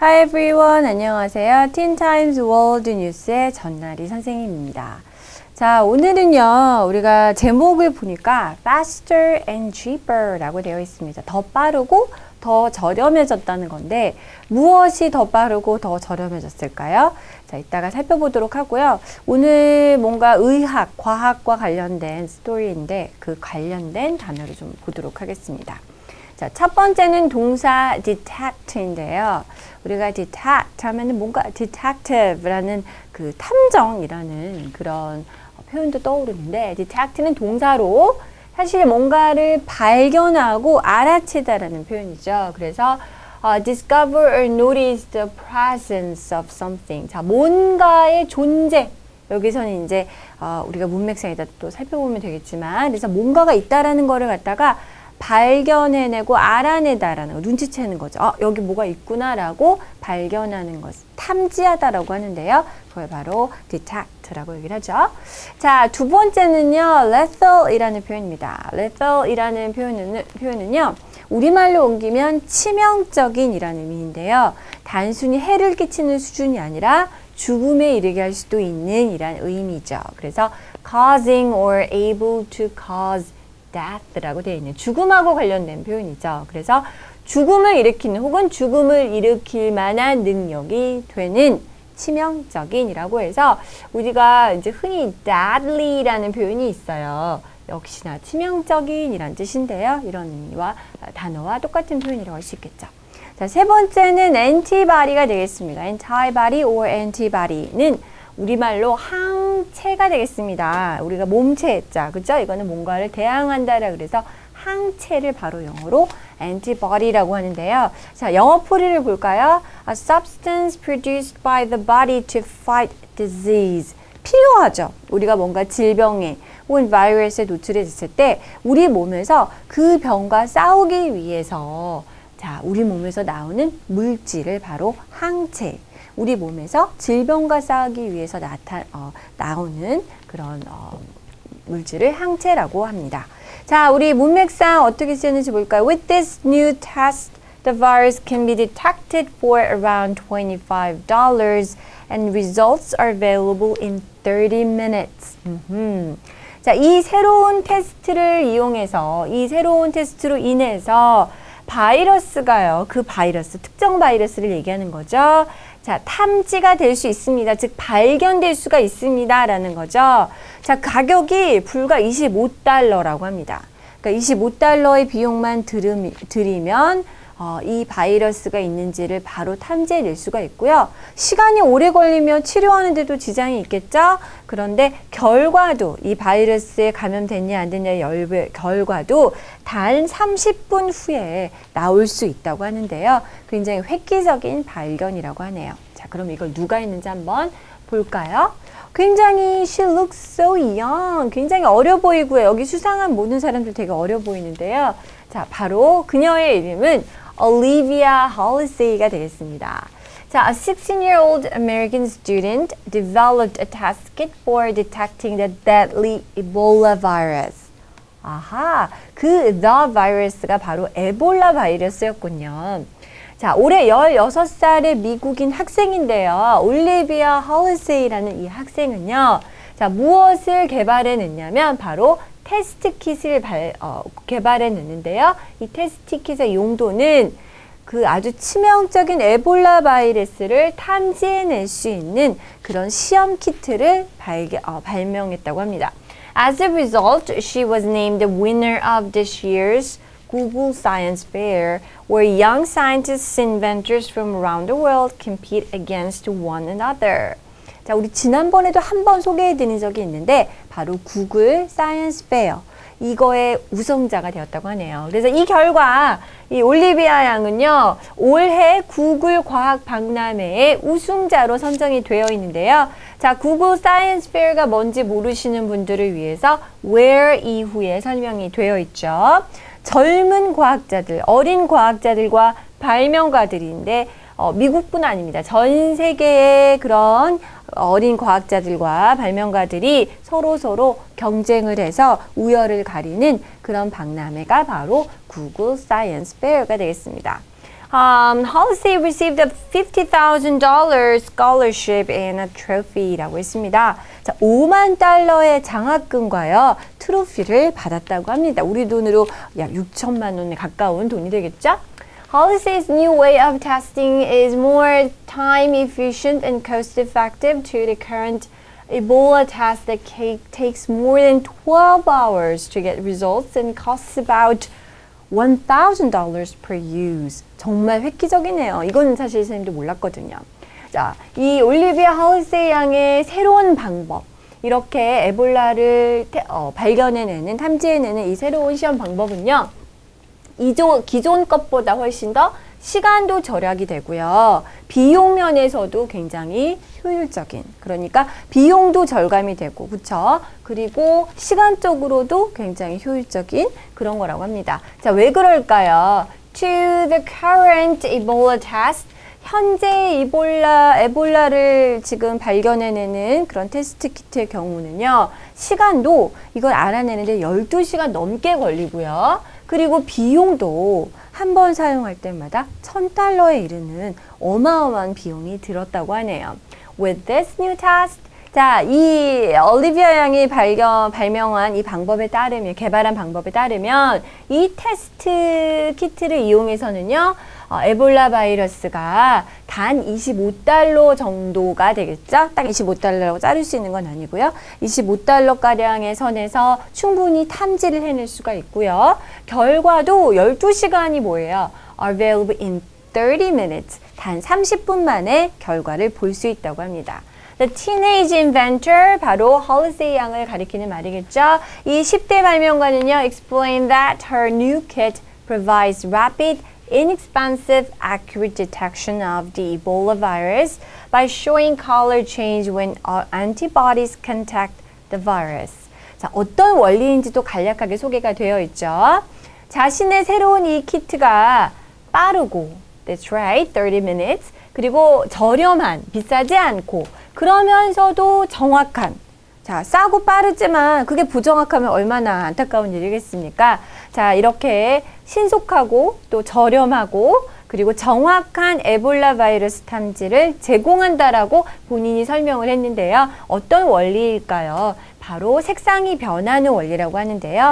Hi everyone, 안녕하세요. Teen Times World News의 전나리 선생님입니다. 자, 오늘은요, 우리가 제목을 보니까 faster and cheaper 라고 되어 있습니다. 더 빠르고 더 저렴해졌다는 건데, 무엇이 더 빠르고 더 저렴해졌을까요? 자, 이따가 살펴보도록 하고요. 오늘 뭔가 의학, 과학과 관련된 스토리인데, 그 관련된 단어를 좀 보도록 하겠습니다. 자, 첫 번째는 동사 detect인데요. 우리가 detect 하면은 뭔가 detective라는 그 탐정이라는 그런 표현도 떠오르는데, detect는 동사로 사실 뭔가를 발견하고 알아채다라는 표현이죠. 그래서 discover or notice the presence of something. 자, 뭔가의 존재. 여기서는 이제 우리가 문맥상에다 또 살펴보면 되겠지만, 그래서 뭔가가 있다라는 거를 갖다가 발견해내고 알아내다라는 거, 눈치채는 거죠. 여기 뭐가 있구나라고 발견하는 것, 탐지하다라고 하는데요. 그걸 바로 detect라고 얘기를 하죠. 자, 두 번째는요, lethal이라는 표현입니다. lethal이라는 표현은요, 우리말로 옮기면 치명적인이라는 의미인데요. 단순히 해를 끼치는 수준이 아니라 죽음에 이르게 할 수도 있는 이란 의미죠. 그래서 causing or able to cause death라고 되어 있는 죽음하고 관련된 표현이죠. 그래서 죽음을 일으키는 혹은 죽음을 일으킬 만한 능력이 되는 치명적인이라고 해서 우리가 이제 흔히 deadly라는 표현이 있어요. 역시나 치명적인이란 뜻인데요. 이런 의미와 단어와 똑같은 표현이라고 할 수 있겠죠. 자, 세 번째는 antibody가 되겠습니다. antibody or antibody는 우리말로 항체가 되겠습니다. 우리가 몸체 했죠. 그죠? 이거는 뭔가를 대항한다라 그래서 항체를 바로 영어로 antibody라고 하는데요. 자, 영어 풀이를 볼까요? A substance produced by the body to fight disease. 필요하죠. 우리가 뭔가 질병에 혹은 바이러스에 노출해졌을 때 우리 몸에서 그 병과 싸우기 위해서 자, 우리 몸에서 나오는 물질을 바로 항체. 우리 몸에서 질병과 싸우기 위해서 나오는 그런 물질을 항체라고 합니다. 자, 우리 문맥상 어떻게 쓰였는지 볼까요? With this new test, the virus can be detected for around $25 and results are available in 30 minutes. 자, 이 새로운 테스트를 이용해서, 이 새로운 테스트로 인해서 바이러스가요, 그 바이러스, 특정 바이러스를 얘기하는 거죠. 자, 탐지가 될 수 있습니다. 즉, 발견될 수가 있습니다. 라는 거죠. 자, 가격이 불과 $25라고 합니다. 그러니까 $25의 비용만 들이면 이 바이러스가 있는지를 바로 탐지해낼 수가 있고요. 시간이 오래 걸리면 치료하는 데도 지장이 있겠죠. 그런데 결과도 이 바이러스에 감염됐냐 안 됐냐의 결과도 단 30분 후에 나올 수 있다고 하는데요. 굉장히 획기적인 발견이라고 하네요. 자, 그럼 이걸 누가 했는지 한번 볼까요? 굉장히 she looks so young. 굉장히 어려 보이고요. 여기 수상한 모든 사람들 되게 어려 보이는데요. 자, 바로 그녀의 이름은 Olivia Halsey가 되겠습니다. 자, a 16-year-old American student developed a test kit for detecting the deadly Ebola virus. 아하, 그 the virus가 바로 에볼라 바이러스였군요. 자, 올해 16살의 미국인 학생인데요. 올리비아 할세이라는 이 학생은요. 자, 무엇을 개발해냈냐면 바로 테스트 킷을 개발해냈는데요. 이 테스트 킷의 용도는 그 아주 치명적인 에볼라 바이러스를 탐지해낼 수 있는 그런 시험 키트를 발명했다고 합니다. As a result, she was named the winner of this year's Google Science Fair, where young scientists and inventors from around the world compete against one another. 자, 우리 지난번에도 한번 소개해드린 적이 있는데 바로 구글 사이언스 페어 이거의 우승자가 되었다고 하네요. 그래서 이 결과 이 올리비아 양은요 올해 구글 과학 박람회의 우승자로 선정이 되어 있는데요. 자, 구글 사이언스 페어가 뭔지 모르시는 분들을 위해서 where 이후에 설명이 되어 있죠. 젊은 과학자들, 어린 과학자들과 발명가들인데 미국뿐 아닙니다. 전 세계의 그런 어린 과학자들과 발명가들이 서로 경쟁을 해서 우열을 가리는 그런 박람회가 바로 구글 사이언스 페어가 되겠습니다. Halsey received a $50,000 scholarship and a trophy라고 했습니다. 자, 5만 달러의 장학금과요, 트로피를 받았다고 합니다. 우리 돈으로 약 6천만 원에 가까운 돈이 되겠죠? Halsey's new way of testing is more time efficient and cost effective to the current Ebola test that takes more than 12 hours to get results and costs about $1,000 per use. 정말 획기적이네요. 이건 사실 선생님도 몰랐거든요. 자, 이 올리비아 할세이 양의 새로운 방법, 이렇게 에볼라를 발견해내는, 탐지해내는 이 새로운 시험 방법은요, 기존 것보다 훨씬 더 시간도 절약이 되고요. 비용 면에서도 굉장히 효율적인, 그러니까 비용도 절감이 되고, 그쵸? 그리고 시간적으로도 굉장히 효율적인 그런 거라고 합니다. 자, 왜 그럴까요? To the current Ebola test, 현재 에볼라를 지금 발견해내는 그런 테스트 키트의 경우는요, 시간도 이걸 알아내는데 12시간 넘게 걸리고요. 그리고 비용도 한 번 사용할 때마다 $1,000에 이르는 어마어마한 비용이 들었다고 하네요. With this new test, 자, 이 올리비아 양이 발명한 이 방법에 따르면, 개발한 방법에 따르면, 이 테스트 키트를 이용해서는요, 에볼라 바이러스가 단 $25 정도가 되겠죠? 딱 $25라고 자를 수 있는 건 아니고요. $25가량의 선에서 충분히 탐지를 해낼 수가 있고요. 결과도 12시간이 뭐예요? Available in 30 minutes. 단 30분 만에 결과를 볼 수 있다고 합니다. The teenage inventor, 바로 할세이 양을 가리키는 말이겠죠. 이 10대 발명가는요, explained that her new kit provides rapid, inexpensive, accurate detection of the Ebola virus by showing color change when antibodies contact the virus. 자, 어떤 원리인지도 간략하게 소개가 되어 있죠. 자신의 새로운 이 키트가 빠르고, that's right, 30 minutes, 그리고 저렴한, 비싸지 않고, 그러면서도 정확한, 자, 싸고 빠르지만 그게 부정확하면 얼마나 안타까운 일이겠습니까? 자, 이렇게 신속하고 또 저렴하고 그리고 정확한 에볼라 바이러스 탐지를 제공한다라고 본인이 설명을 했는데요. 어떤 원리일까요? 바로 색상이 변하는 원리라고 하는데요.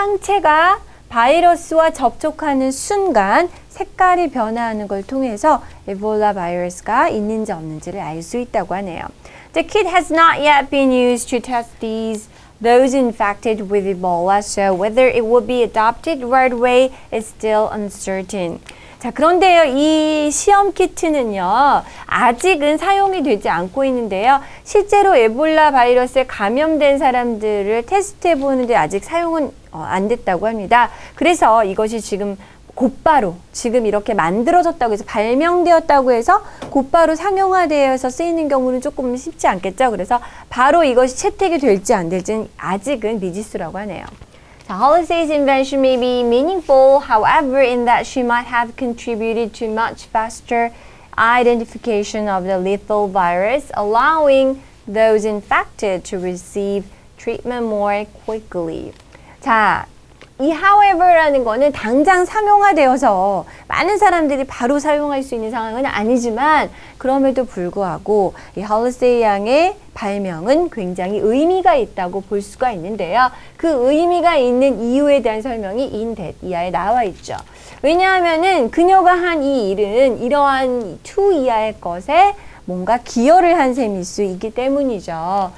항체가 바이러스와 접촉하는 순간 색깔이 변화하는 걸 통해서 에볼라 바이러스가 있는지 없는지를 알 수 있다고 하네요. The kit has not yet been used to test those infected with Ebola, so whether it will be adopted right away is still uncertain. 자, 그런데요, 이 시험 키트는요, 아직은 사용이 되지 않고 있는데요. 실제로 에볼라 바이러스에 감염된 사람들을 테스트해 보는데 아직 사용은 안 됐다고 합니다. 그래서 이것이 지금 곧바로 지금 이렇게 만들어졌다고 해서 발명되었다고 해서 곧바로 상용화되어서 쓰이는 경우는 조금 쉽지 않겠죠. 그래서 바로 이것이 채택이 될지 안 될지는 아직은 미지수라고 하네요. Halsey's invention may be meaningful, however, in that she might have contributed to much faster identification of the lethal virus, allowing those infected to receive treatment more quickly. 자, 이 however라는 거는 당장 상용화되어서 많은 사람들이 바로 사용할 수 있는 상황은 아니지만 그럼에도 불구하고 이 할세이 양의 발명은 굉장히 의미가 있다고 볼 수가 있는데요. 그 의미가 있는 이유에 대한 설명이 in that 이하에 나와 있죠. 왜냐하면은 그녀가 한 이 일은 이러한 to 이하의 것에 뭔가 기여를 한 셈일 수 있기 때문이죠.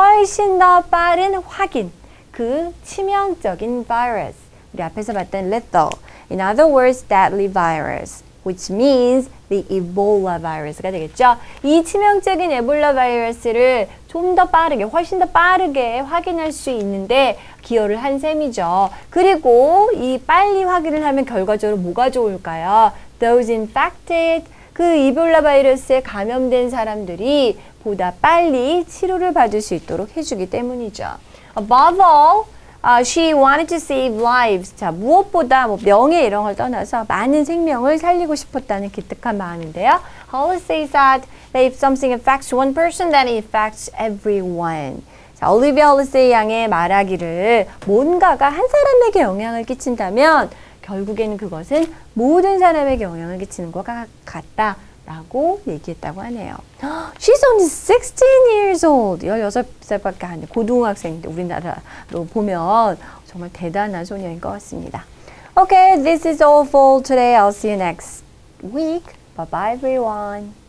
훨씬 더 빠른 확인. 그 치명적인 virus, 우리 앞에서 봤던 lethal, in other words, deadly virus, which means the Ebola virus가 되겠죠. 이 치명적인 에볼라 바이러스를 좀 더 빠르게, 훨씬 더 빠르게 확인할 수 있는데 기여를 한 셈이죠. 그리고 이 빨리 확인을 하면 결과적으로 뭐가 좋을까요? Those infected, 그 이볼라 바이러스에 감염된 사람들이 보다 빨리 치료를 받을 수 있도록 해주기 때문이죠. Above all, she wanted to save lives. 자, 무엇보다 뭐 명예 이런 걸 떠나서 많은 생명을 살리고 싶었다는 기특한 마음인데요. Halsey said that if something affects one person, then it affects everyone. 자, 올리비아 할세이 양의 말하기를 뭔가가 한 사람에게 영향을 끼친다면 결국에는 그것은 모든 사람에게 영향을 끼치는 것 같다. 라고 얘기했다고 하네요. She's only 16 years old. 16살밖에 안 돼. 고등학생인데 우리나라로 보면 정말 대단한 소녀인 것 같습니다. Okay, this is all for today. I'll see you next week. Bye bye everyone.